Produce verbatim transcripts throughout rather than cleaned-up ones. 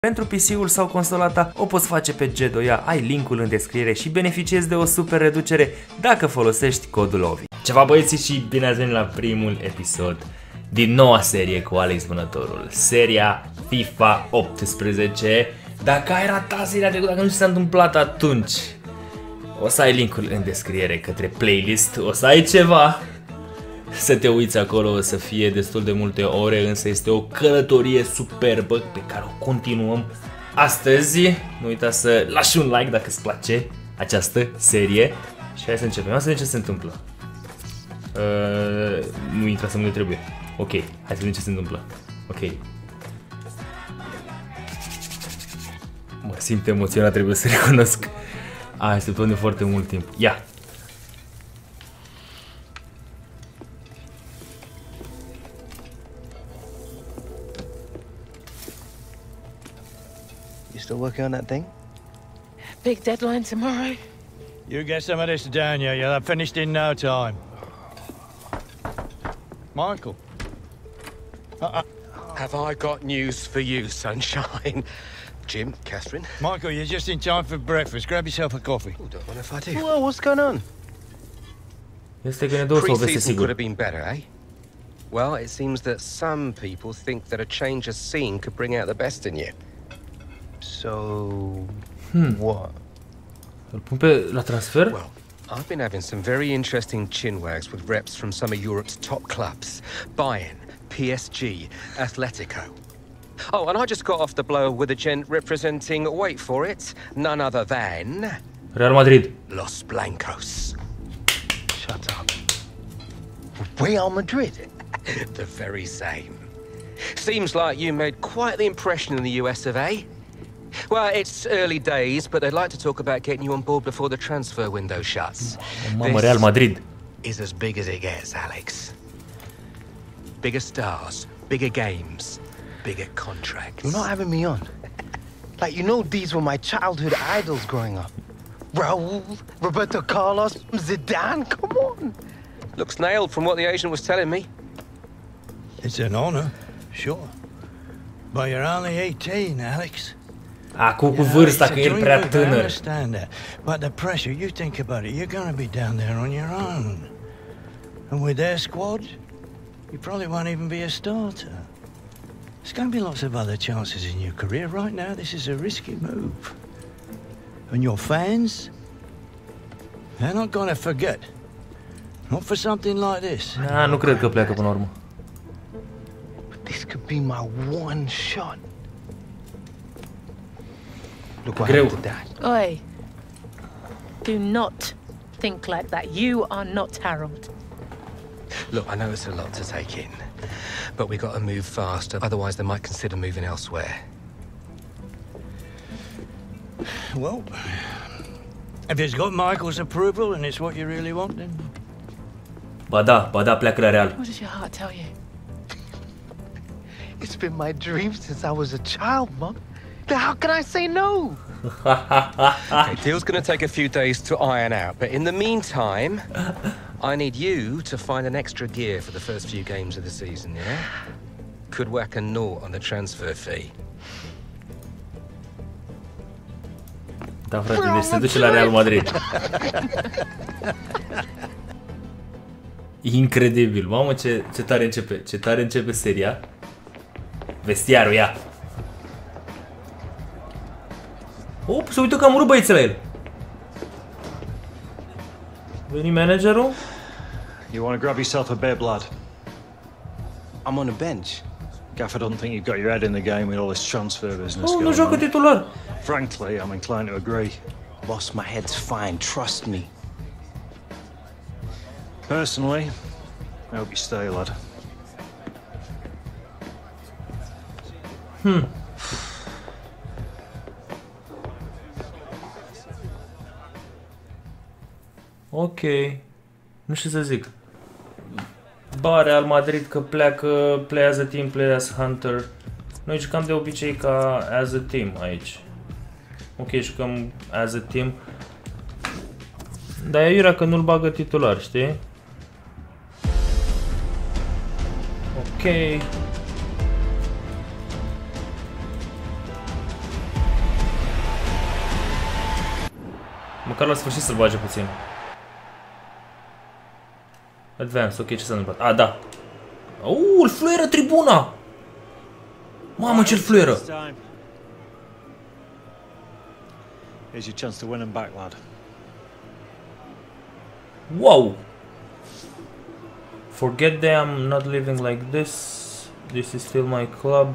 Pentru P C-ul sau consola ta o poți face pe G doi A, ai linkul în descriere și beneficiezi de o super reducere dacă folosești codul OVI. Ceva băieții și bine ați venit la primul episod din noua serie cu Alex Vânătorul, seria FIFA optsprezece. Dacă ai ratat seria trecută, dacă nu s-a întâmplat atunci, o să ai linkul în descriere către playlist, o să ai ceva să te uiți acolo, o să fie destul de multe ore, însă este o călătorie superbă pe care o continuăm astăzi. Nu uita să lași un like dacă îți place această serie și hai să începem. Hai să vedem ce se întâmplă. Uh, nu intra să nu trebuie. Ok, hai să vedem ce se întâmplă. Ok. Mă simt emoționat, trebuie să recunosc. A, așteptăm de foarte mult timp. Ia! Still working on that thing? Big deadline tomorrow. You get some of this down, yeah? You'll have finished in no time. Michael. Uh-uh. Have I got news for you, sunshine? Jim, Catherine? Michael, you're just in time for breakfast. Grab yourself a coffee. Oh, don't mind if I do. Whoa, what's going on? Este că ne dă o veste Pre-season could sigur. have been better, eh? Well, it seems that some people think that a change of scene could bring out the best in you. So, Hmm. what? Îl pun pe la transfer? Well, I've been having some very interesting chinwags with reps from some of Europe's top clubs. Bayern, P S G, Atletico. Oh, and I just got off the blow with a gent representing, wait for it, none other than... Real Madrid. Los Blancos. Shut up. Real Madrid? The very same. Seems like you made quite the impression in the U S of A. Well, it's early days, but they'd like to talk about getting you on board before the transfer window shuts. Mamă, Real Madrid. Is as big as it gets, Alex. Bigger stars, bigger games, bigger contracts. You're not having me on. Like, you know, these were my childhood idols growing up. Raul, Roberto Carlos, Zidane, come on. Looks nailed from what the agent was telling me. It's an honor, sure. But you're only eighteen, Alex. Acum cu vârsta, că e prea I tânăr. understand that. But the pressure, you think about it, you're going to be down there on your own. And with their squad, you probably won't even be a starter. There's going to be lots of other chances in your career. Right now, this is a risky move. And your fans, they're not going to forget. Not for something like this. Na, nu cred că pleacă până la urmă. But this could be my one shot. Look what Greu. happened to Dad. Oi. Do not think like that. You are not Harold. Look, I know it's a lot to take in, but we got to move fast, otherwise they might consider moving elsewhere. Well, if it's got Michael's approval and it's what you really want, then... Ba da, ba da, pleacă la Real. What does your heart tell you? It's been my dream since I was a child, Mum. How can I say no? Okay, deal's gonna take a few days to iron out, but in the meantime, I need you to find an extra gear for the first few games of the season, yeah? Could whack a naught on the transfer fee. Da, frate, deci se duce la Real Madrid. Incredibil. Mamă, ce, ce tare începe. Ce tare începe seria. Vestiarul, ia. Oh, se uită că am urât băieții la el. Veni managerul. You want to grab yourself a bit, lad? I'm on the bench. Gaffer doesn't think you've got your head in the game with all this transfer business Oh, nu going joacă on. titular. Frankly, I'm inclined to agree. Boss, my head's fine, trust me. Personally, I hope you stay, lad. Hmm. Ok. Nu știu să zic. Ba, Real Madrid că pleacă play as a team, play as hunter. Noi jucam de obicei ca as a team aici. Ok, jucăm as a team. Dar e iurea că nu-l bagă titular, știi? Ok. Măcar la sfârșit să-l bage puțin. Advance, ok, ce s-a întâmplat? A, da. Uuu, îl fluieră tribuna! Mamă, ce-l fluieră! Here's your chance to win him back, lad. Wow! Forget that I'm not living like this. This is still my club.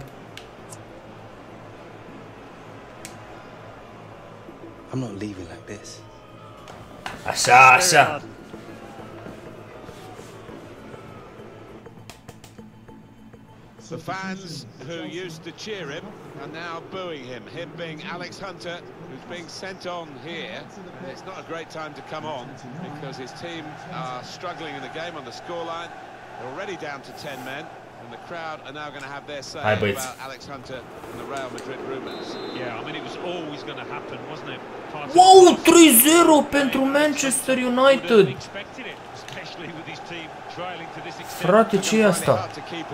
I'm not leaving like this. Așa, așa. The fans who used to cheer him are now booing him. Him being Alex Hunter, who's being sent on here. And it's not a great time to come on because his team are struggling in the game on the scoreline. They're already down to ten men, and the crowd are now going to have their say Hi, about Alex Hunter and the Real Madrid rumours. Yeah, I mean, it was always going to happen, wasn't it? Wow, trei zero pentru Manchester United. Frate, ce e asta?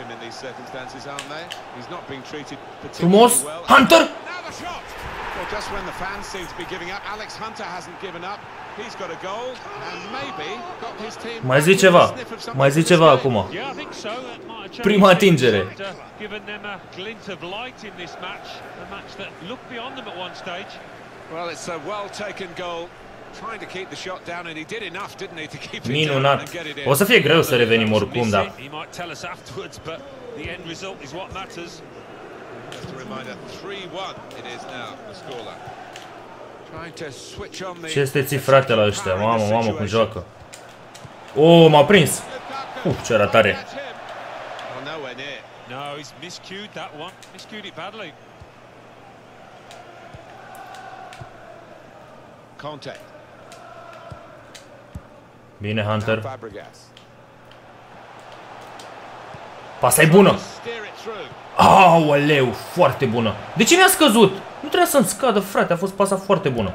Frumos. Hunter! Well, just when the fans seem to be giving up, Alex Hunter hasn't given up. He's got a goal and maybe got his team. Mai zi ceva. Mai zi ceva acum. Prima atingere. Given them a glint of light in this match, a match that looked beyond them at one stage. Well, it's a well-taken goal. Trying to keep the shot down and he did enough, didn't he, to keep it Minunat. down and get it in. O să fie greu să revenim oricum, da. He might tell us afterwards, but the end result is what matters. Just a reminder, three one it is now, the scoreline. Trying to switch on the. Ce este ți frate la ăștia? Mamă, mamă, cum joacă. Oh, m-a prins. Uh, ce ratare. No, he's miscued that one. Miscued it badly. Conte. Bine, Hunter. Pasa e bună. Aoleu, foarte bună. De ce mi-a scăzut? Nu trebuia să-mi scadă, frate, a fost pasa foarte bună.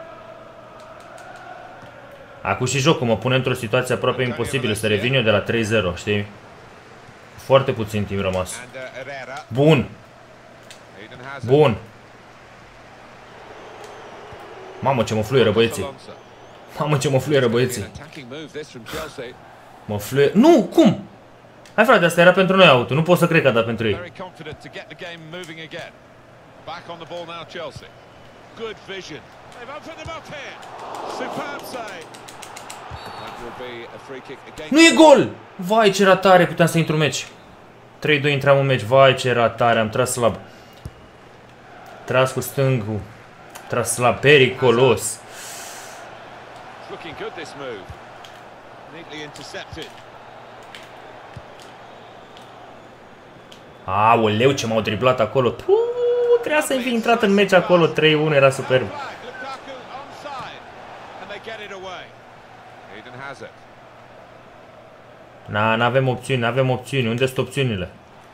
Acum și jocul mă pune într-o situație aproape imposibilă să revin eu de la trei zero, știi? Foarte puțin timp rămas. Bun. Bun. Mamă, ce mă fluieră băieții. Mamă, ce mă fluieră băieții. Mă fluieră... Nu, cum? Hai frate, asta era pentru noi auto, nu pot să cred că a dat pentru ei. Nu e gol! Vai, ce ratare, puteam să intru în meci. trei doi intram în meci, vai, ce ratare, am tras slab. Tras cu stângul. Tras slab, periculos. Aoleu, ce m-au driblat acolo. Puuu, trebuia să fi intrat în meci acolo. trei unu, era superb. Na, n-avem opțiuni, n-avem opțiuni. Unde sunt opțiunile?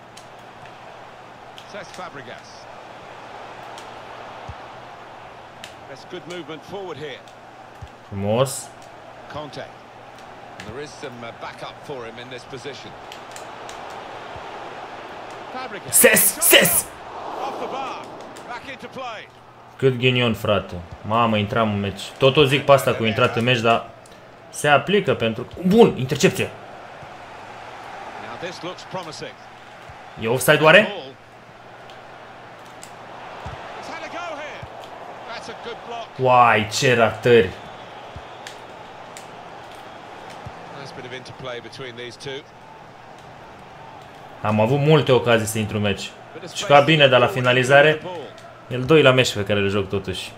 Frumos. Ses, ses! Cât ghinion, frate. Mamă, intram în meci. Tot o zic pe asta cu intrat în meci, dar se aplică pentru... Bun, intercepție. E offside oare? Uai, ce ratări. Am avut multe ocazii să intru în meci. Și ca bine, dar la finalizare e al doilea meci pe care îl joc totuși.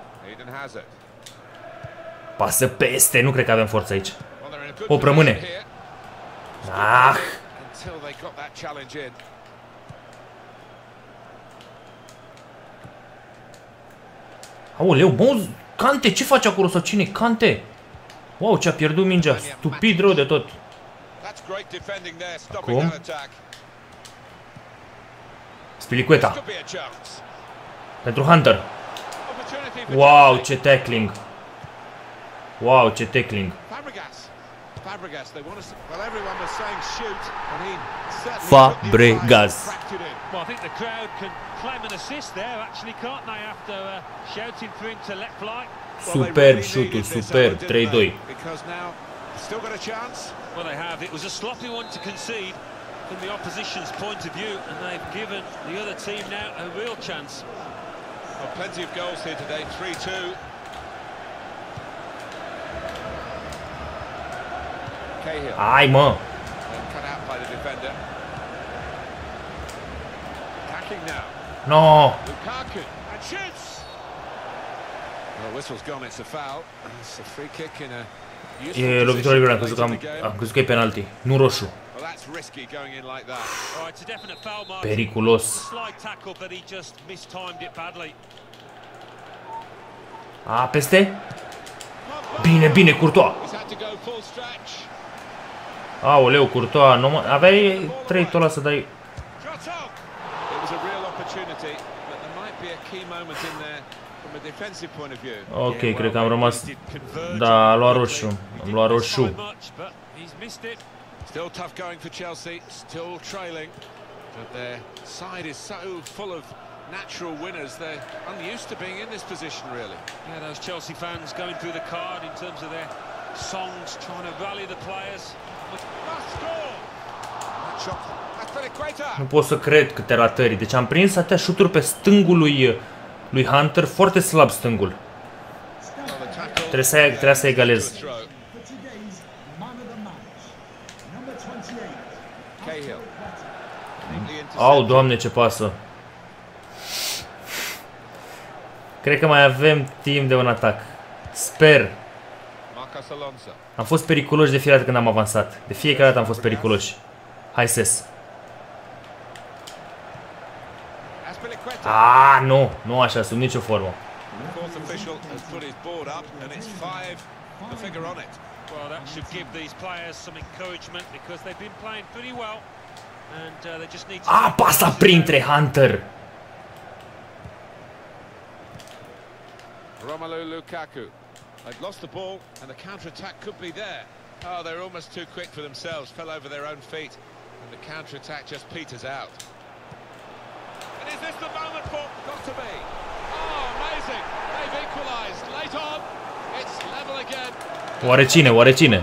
Pasă peste, nu cred că avem forță aici. O rămâne. Ah! Aoleu, bă, Kante, ce faci acolo sau cine? Kante! Wow, ce-a pierdut mingea, stupid rău de tot. Acum Spilicueta pentru Hunter. Wow, ce tackling. Wow, ce tackling. Fabregas. Superb șutul, superb, trei doi. Well, they have. It was a sloppy one to concede from the opposition's point of view, and they've given the other team now a real chance. Well, plenty of goals here today, three two. Cahill. Ai, mă! Cut out by the defender. Attacking now. No! Lukaku and shoots. Well, whistle's gone. It's a foul. It's a free kick in a. E lovitură liberă, am crezut că am, am crezut că e penalti, nu roșu. Periculos. A, peste? Bine, bine, Courtois. Aoleu, Courtois, nu mă... Aveai trei tola să dai... Ok, cred că am rămas... Da, a luat roșu. Am luat roșu. Still tough going for Chelsea, still trailing, but their side is so full of natural winners. They're unused to being in this position, really. Yeah, those Chelsea fans going through the card in terms of their songs, trying to rally the players. Must score! That shot, that's for the equator. Nu pot să cred câte ratări. Deci am prins atâtea șuturi pe stângul lui, lui Hunter, foarte slab stângul. Trebuie să, trebuie să egalez. Au, Doamne, ce pasă! Cred că mai avem timp de un atac. Sper. Am fost periculoși de fiecare dată când am avansat. De fiecare dată am fost periculoși. Hai, Ses. Ah, nu, nu așa, sub nicio formă. Well, that should give these players some encouragement because they've been playing pretty well, and uh, they just need to. Ah, pasa printre Hunter. Romelu Lukaku. They've lost the ball, and the counter-attack could be there. Oh, they're almost too quick for themselves. Fell over their own feet, and the counter-attack just peters out. And is this the moment for? Got to be. Oh, amazing! They've equalised late on. It's level again. Oare cine? Oare cine?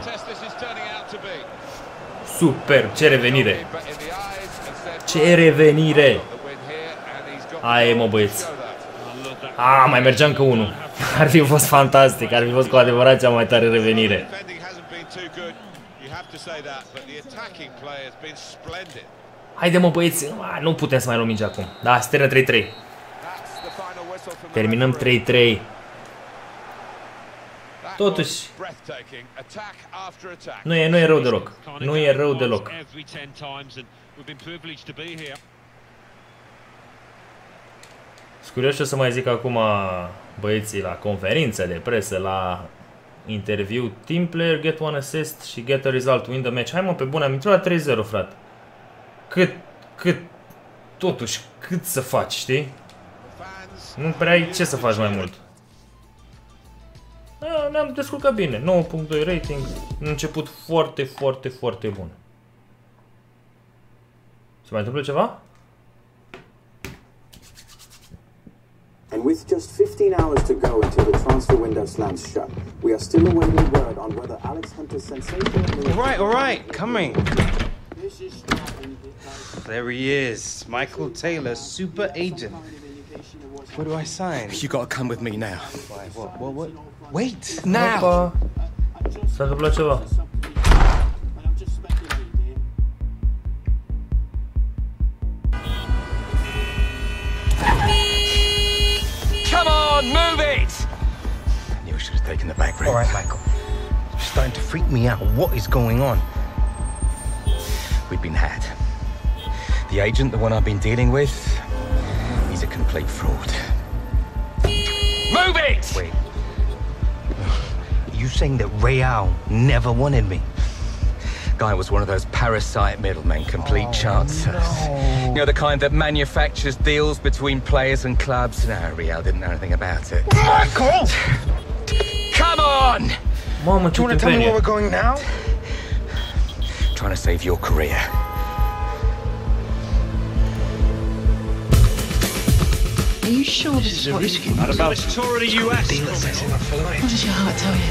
Super, ce revenire! Ce revenire! Aia, mă, băieți! A, mai mergea încă unul. Ar fi fost fantastic, ar fi fost cu adevărat cea mai tare revenire. Haide, mă, băieți, nu putem să mai luăm mingea acum. Da, se termină trei trei. Terminăm trei trei. Totuși, nu e, nu e rău deloc. Nu e rău deloc. Sunt curios ce o să mai zic acum băieții la conferință de presă, la interviu. Team player, get one assist și get a result, win the match. Hai, mă, pe bune, am intrat la trei zero, frate. Cât, cât, totuși, cât să faci, știi? Nu prea ai ce să faci mai mult. Ne-am descurcat bine. nouă punct doi rating. Un început foarte, foarte, foarte bun. Se mai întâmplă ceva? And with just fifteen hours to go until the transfer window slams shut, we are still awaiting word on whether Alex Hunter's sensational... All right, all right, coming. There he is, Michael Taylor, super agent. What do I sign? You gotta come with me now. Why, what, what, what? Wait, now! S-a întâmplat ceva. Come on, move it! I knew I should have taken the back room. All right, Michael. You're starting to freak me out. What is going on? We've been had. The agent, the one I've been dealing with, he's a complete fraud. Move it! Wait. You saying that Real never wanted me? Guy was one of those parasite middlemen, complete oh, chancers. No. You know, the kind that manufactures deals between players and clubs. No, Real didn't know anything about it. Michael! Come on! Mama, do you want to tell me where we're going now? Trying to save your career. Are you sure this is what you want? What about this tour of the U S? What does your heart tell you?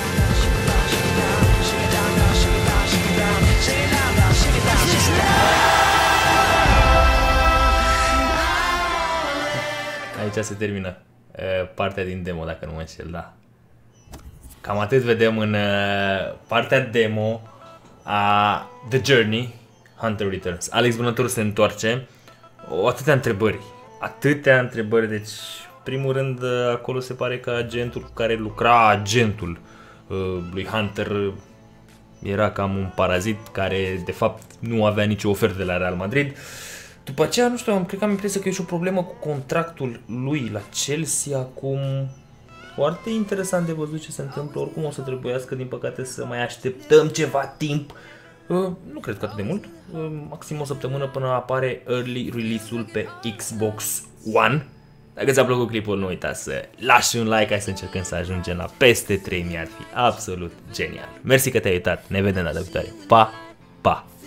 Aici se termină uh, partea din demo, dacă nu mă înșel, da. Cam atât vedem în uh, partea demo a The Journey, Hunter Returns. Alex Vânătorul se întoarce. O, atâtea întrebări. Atâtea întrebări. Deci, primul rând, acolo se pare că agentul cu care lucra, agentul uh, lui Hunter, era cam un parazit care, de fapt, nu avea nicio ofertă de la Real Madrid. După aceea, nu știu, am, cred că am impresia că e și o problemă cu contractul lui la Chelsea acum. Foarte interesant de văzut ce se întâmplă. Oricum o să trebuiască, din păcate, să mai așteptăm ceva timp. Uh, nu cred că atât de mult. Uh, maxim o săptămână până apare early release-ul pe Xbox One. Dacă ți-a plăcut clipul, nu uita să lași un like, hai să încercăm să ajungem la peste trei mii, ar fi absolut genial. Mersi că te-ai uitat, ne vedem data viitoare. Pa, pa!